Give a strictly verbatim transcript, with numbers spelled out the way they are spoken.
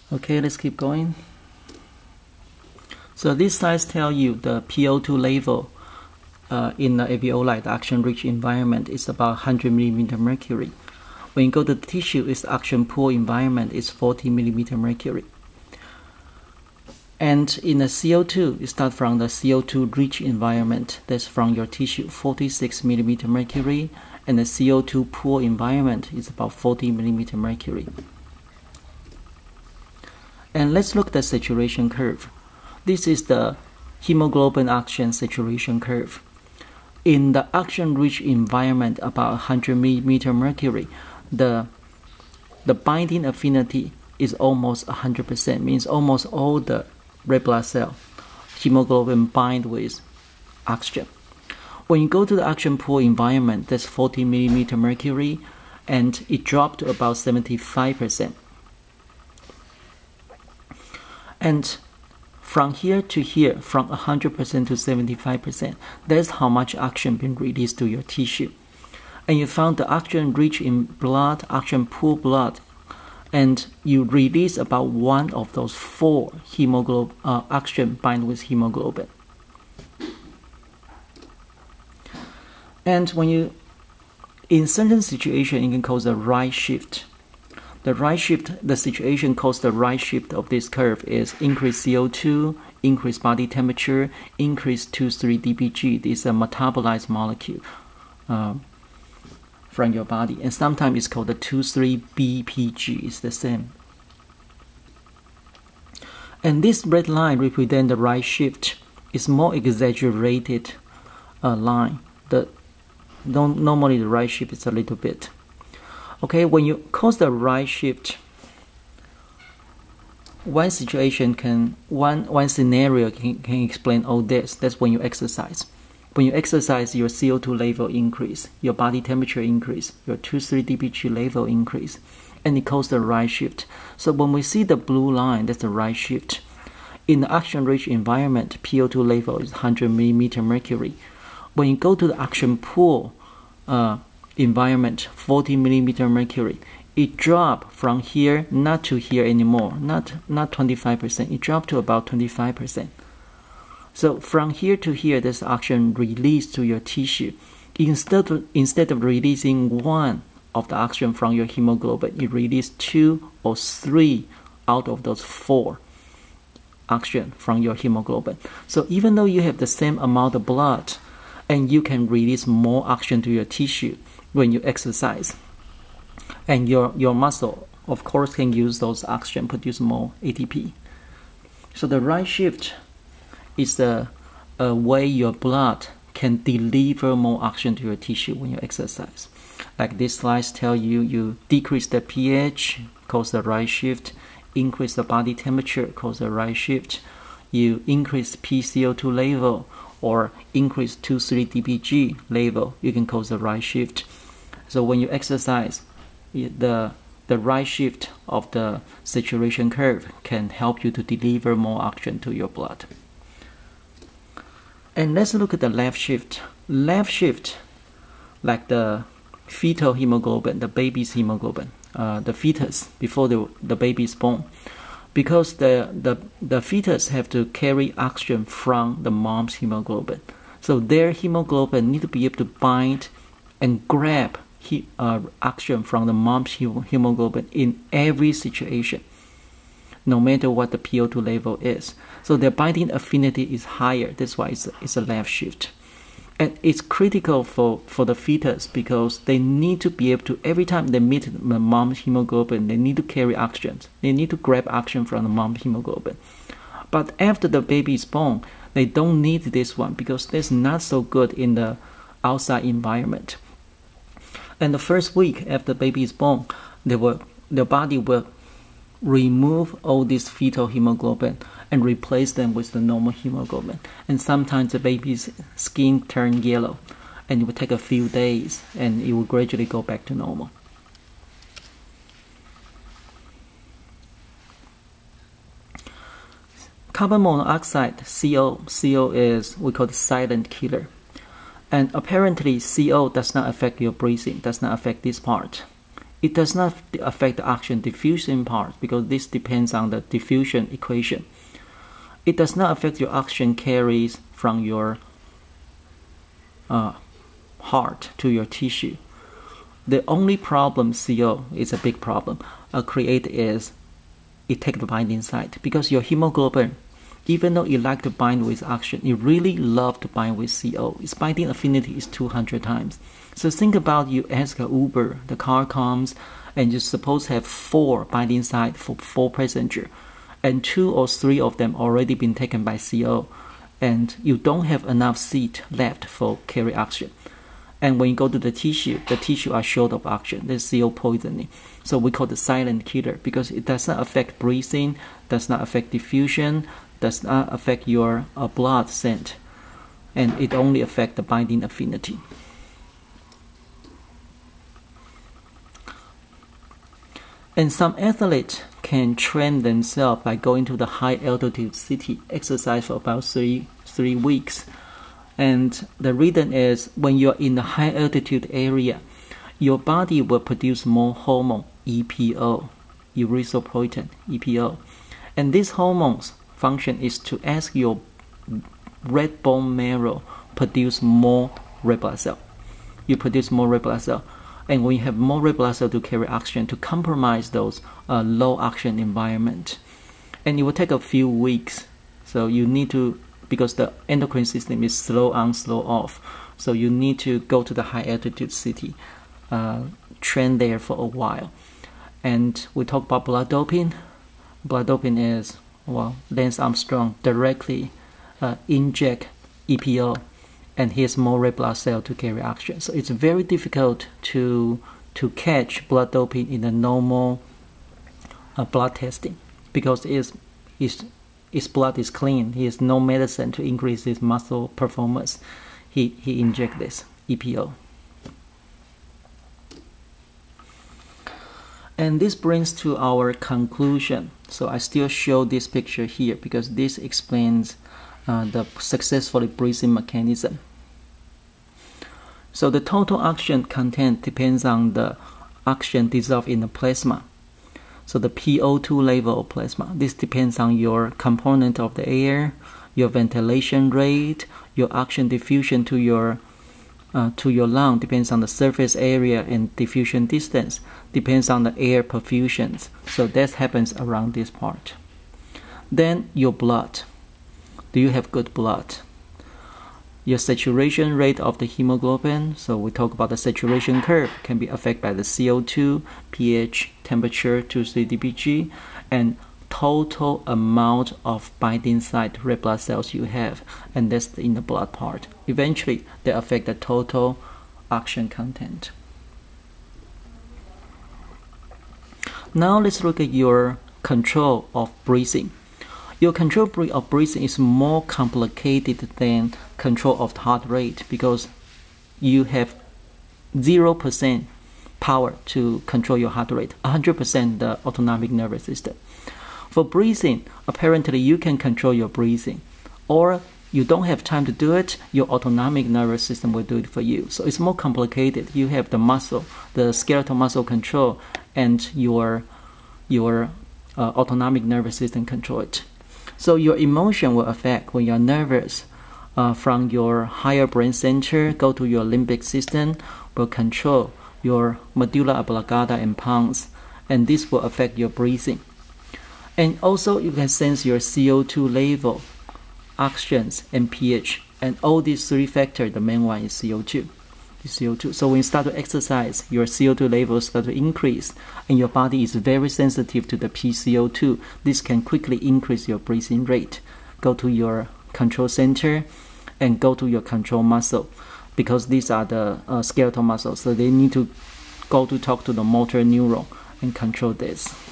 Okay, let's keep going. So these slides tell you the P O two level uh, in the alveoli, the oxygen-rich environment, is about one hundred millimeter mercury. When you go to the tissue, its oxygen-poor environment is forty millimeter mercury. And in the C O two, you start from the C O two-rich environment, that's from your tissue, forty-six millimeter mercury, and the C O two poor environment is about forty millimeter mercury. And let's look at the saturation curve. This is the hemoglobin oxygen saturation curve. In the oxygen-rich environment, about one hundred millimeter mercury, the, the binding affinity is almost one hundred percent, means almost all the red blood cell hemoglobin bind with oxygen. When you go to the oxygen-poor environment, that's forty millimeter mercury, and it dropped to about seventy-five percent. And from here to here, from one hundred percent to seventy-five percent, that's how much oxygen been released to your tissue. And you found the oxygen rich in blood, oxygen poor blood, and you release about one of those four hemoglobin uh, oxygen bind with hemoglobin. And when you, in certain situation, it can cause a right shift. The right shift, the situation caused the right shift of this curve is increased C O two, increased body temperature, increased two three D P G. This is a metabolized molecule uh, from your body, and sometimes it's called the two three B P G. It's the same. And this red line represents the right shift. It's more exaggerated uh, line. The don't, normally the right shift is a little bit. Okay, when you cause the right shift, one situation can, one, one scenario can, can explain all this. That's when you exercise. When you exercise, your C O two level increase, your body temperature increase, your two three D P G level increase, and it causes the right shift. So when we see the blue line, that's the right shift. In the oxygen-rich environment, P O two level is one hundred millimeter mercury. When you go to the oxygen-poor uh, environment, forty millimeter mercury, it dropped from here not to here anymore, not not twenty-five percent, it dropped to about twenty-five percent. So from here to here, there's oxygen released to your tissue. Instead of, instead of releasing one of the oxygen from your hemoglobin, it released two or three out of those four oxygen from your hemoglobin. So even though you have the same amount of blood, and you can release more oxygen to your tissue when you exercise, and your, your muscle, of course, can use those oxygen, produce more A T P. So the right shift is the a way your blood can deliver more oxygen to your tissue when you exercise. Like these slides tell you, you decrease the pH, cause the right shift, increase the body temperature, cause the right shift, you increase P C O two level, or increase two three D P G level, you can cause the right shift. So when you exercise, the, the right shift of the saturation curve can help you to deliver more oxygen to your blood. And let's look at the left shift. Left shift, like the fetal hemoglobin, the baby's hemoglobin, uh, the fetus before the, the baby is born. Because the, the, the fetus have to carry oxygen from the mom's hemoglobin. So their hemoglobin need to be able to bind and grab he, uh, oxygen from the mom's hemoglobin in every situation, no matter what the P O two level is. So their binding affinity is higher. That's why it's a, it's a left shift. And it's critical for, for the fetus because they need to be able to, every time they meet the mom's hemoglobin, they need to carry oxygen. They need to grab oxygen from the mom's hemoglobin. But after the baby is born, they don't need this one because that's not so good in the outside environment. And the first week after the baby is born, they will, their body will remove all this fetal hemoglobin and replace them with the normal hemoglobin. And sometimes the baby's skin turn yellow, and it will take a few days, and it will gradually go back to normal. Carbon monoxide, C O. C O is, we call it silent killer. And apparently C O does not affect your breathing, does not affect this part. It does not affect the oxygen diffusion part because this depends on the diffusion equation. It does not affect your oxygen carries from your uh, heart to your tissue. The only problem C O is a big problem uh, create is it takes the binding site because your hemoglobin, even though it like to bind with oxygen, it really love to bind with C O. Its binding affinity is two hundred times. So think about you ask a Uber, the car comes and you're supposed to have four binding site for four passenger, and two or three of them already been taken by C O, and you don't have enough seat left for carry oxygen. And when you go to the tissue, the tissue are short of oxygen. There's C O poisoning. So we call it the silent killer because it does not affect breathing, does not affect diffusion, does not affect your uh, blood scent, and it only affects the binding affinity. And some athletes can train themselves by going to the high altitude city, exercise for about three three weeks. And the reason is when you're in the high altitude area, your body will produce more hormone, E P O, erythropoietin, E P O. And this hormone's function is to ask your red bone marrow produce more red blood cell. You produce more red blood cell. And when you have more red blood cell to carry oxygen, to compromise those uh, low oxygen environment. And it will take a few weeks. So you need to, because the endocrine system is slow on, slow off. So you need to go to the high altitude city, uh, train there for a while. And we talk about blood doping. Blood doping is, well, Lance Armstrong directly uh, inject E P O, and he has more red blood cell to carry oxygen. So it's very difficult to to catch blood doping in the normal uh, blood testing because his, his, his blood is clean. He has no medicine to increase his muscle performance. He, he injects this E P O. And this brings to our conclusion. So I still show this picture here because this explains uh, the successfully breathing mechanism. So the total oxygen content depends on the oxygen dissolved in the plasma. So the P O two level of plasma. This depends on your component of the air, your ventilation rate, your oxygen diffusion to your uh, to your lung depends on the surface area and diffusion distance. Depends on the air perfusions. So that happens around this part. Then your blood. Do you have good blood? Your saturation rate of the hemoglobin, so we talk about the saturation curve, can be affected by the C O two, pH, temperature, two to three D P G, and total amount of binding site red blood cells you have, and that's in the blood part. Eventually, they affect the total oxygen content. Now let's look at your control of breathing. Your control of breathing is more complicated than control of the heart rate because you have zero percent power to control your heart rate, one hundred percent the autonomic nervous system. For breathing, apparently you can control your breathing, or you don't have time to do it, your autonomic nervous system will do it for you. So it's more complicated. You have the muscle, the skeletal muscle control, and your, your uh, autonomic nervous system control it. So your emotion will affect when you're nervous. Uh, from your higher brain center, go to your limbic system, will control your medulla oblongata and pons, and this will affect your breathing. And also you can sense your C O two level, oxygens, and pH, and all these three factors, the main one is C O two. C O two. So when you start to exercise, your C O two levels start to increase, and your body is very sensitive to the P C O two. This can quickly increase your breathing rate. Go to your control center and go to your control muscle because these are the uh, skeletal muscles. So they need to go to talk to the motor neuron and control this.